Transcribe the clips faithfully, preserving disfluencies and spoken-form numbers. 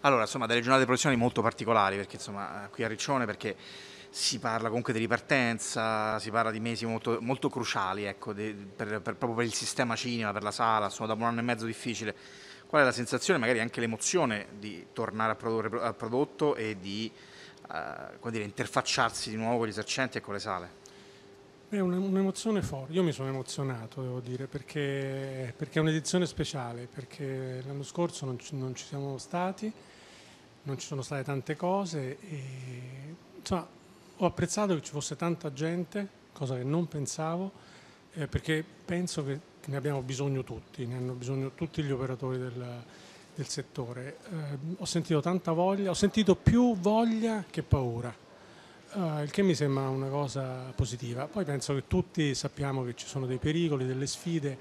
Allora, insomma, delle giornate professionali molto particolari, perché insomma, qui a Riccione, perché si parla comunque di ripartenza, si parla di mesi molto, molto cruciali, ecco, de- per, per- proprio per il sistema cinema, per la sala, insomma, dopo un anno e mezzo difficile. Qual è la sensazione, magari anche l'emozione di tornare a produrre pro- al prodotto e di, eh, come dire, interfacciarsi di nuovo con gli esercenti e con le sale? È un- un'emozione forte, io mi sono emozionato, devo dire, perché, perché è un'edizione speciale, perché l'anno scorso non ci, non ci siamo stati, non ci sono state tante cose e insomma ho apprezzato che ci fosse tanta gente, cosa che non pensavo, eh, perché penso che, che ne abbiamo bisogno tutti, ne hanno bisogno tutti gli operatori del, del settore. Eh, ho sentito tanta voglia, ho sentito più voglia che paura. Ah, il che mi sembra una cosa positiva. Poi penso che tutti sappiamo che ci sono dei pericoli, delle sfide,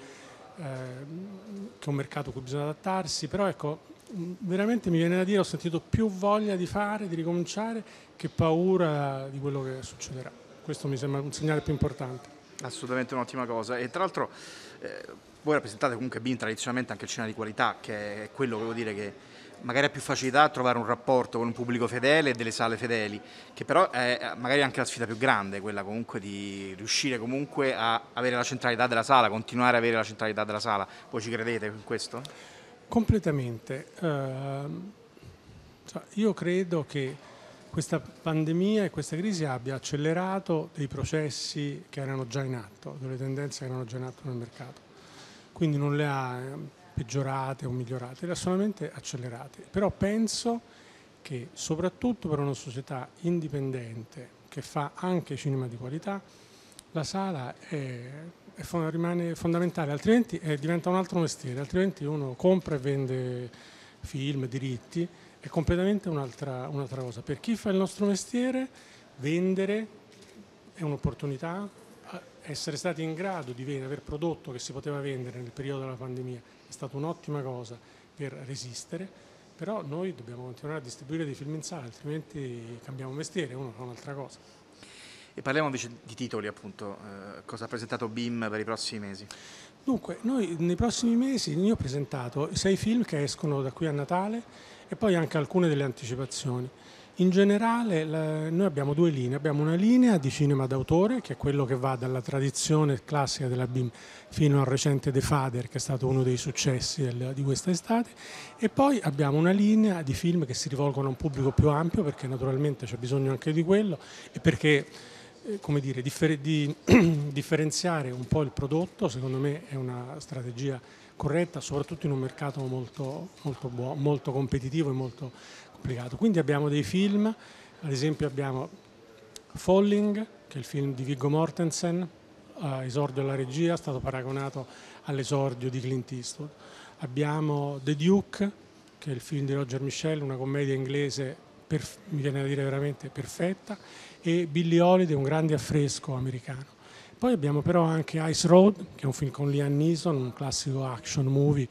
ehm, che è un mercato a cui bisogna adattarsi, però ecco, mh, veramente mi viene da dire, ho sentito più voglia di fare, di ricominciare, che paura di quello che succederà. Questo mi sembra un segnale più importante. Assolutamente un'ottima cosa. E tra l'altro eh, voi rappresentate comunque B I M tradizionalmente anche il cinema di qualità, che è quello che vuol dire che magari ha più facilità a trovare un rapporto con un pubblico fedele e delle sale fedeli, che però è magari anche la sfida più grande, quella comunque di riuscire comunque a avere la centralità della sala, continuare a avere la centralità della sala. Voi ci credete in questo? Completamente. Ehm, cioè, io credo che questa pandemia e questa crisi abbia accelerato dei processi che erano già in atto, delle tendenze che erano già in atto nel mercato. Quindi non le ha eh, peggiorate o migliorate, le ha solamente accelerate. Però penso che soprattutto per una società indipendente che fa anche cinema di qualità, la sala è, è fo- rimane fondamentale, altrimenti eh, diventa un altro mestiere, altrimenti uno compra e vende film, diritti, è completamente un'altra, un'altra cosa. Per chi fa il nostro mestiere, vendere è un'opportunità, a- essere stati in grado di ven- aver prodotto che si poteva vendere nel periodo della pandemia è stata un'ottima cosa per resistere, però noi dobbiamo continuare a distribuire dei film in sala, altrimenti cambiamo mestiere, uno fa un'altra cosa. E parliamo invece di titoli, appunto, eh, cosa ha presentato B I M per i prossimi mesi? Dunque, noi nei prossimi mesi io ho presentato sei film che escono da qui a Natale e poi anche alcune delle anticipazioni. In generale la- noi abbiamo due linee, abbiamo una linea di cinema d'autore che è quello che va dalla tradizione classica della B I M fino al recente The Father che è stato uno dei successi del- di questa estate e poi abbiamo una linea di film che si rivolgono a un pubblico più ampio perché naturalmente c'è bisogno anche di quello e perché eh, come dire, differ- di differenziare un po' il prodotto, secondo me è una strategia corretta, soprattutto in un mercato molto, molto, buo- molto competitivo e molto complicato. Quindi abbiamo dei film, ad esempio abbiamo Falling, che è il film di Viggo Mortensen, a esordio alla regia, è stato paragonato all'esordio di Clint Eastwood. Abbiamo The Duke, che è il film di Roger Michell, una commedia inglese, perf- mi viene da dire veramente perfetta, e Billie Holiday, un grande affresco americano. Poi abbiamo però anche Ice Road, che è un film con Liam Neeson, un classico action movie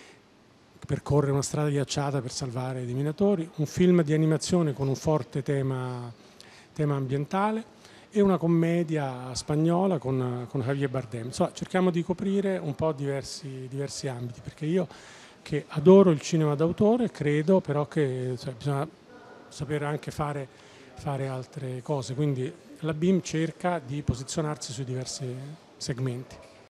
che percorre una strada ghiacciata per salvare dei minatori, un film di animazione con un forte tema, tema ambientale e una commedia spagnola con, con Javier Bardem. Insomma, cerchiamo di coprire un po' diversi, diversi ambiti, perché io che adoro il cinema d'autore credo però che cioè, bisogna sapere anche fare, fare altre cose, quindi la B I M cerca di posizionarsi sui diversi segmenti.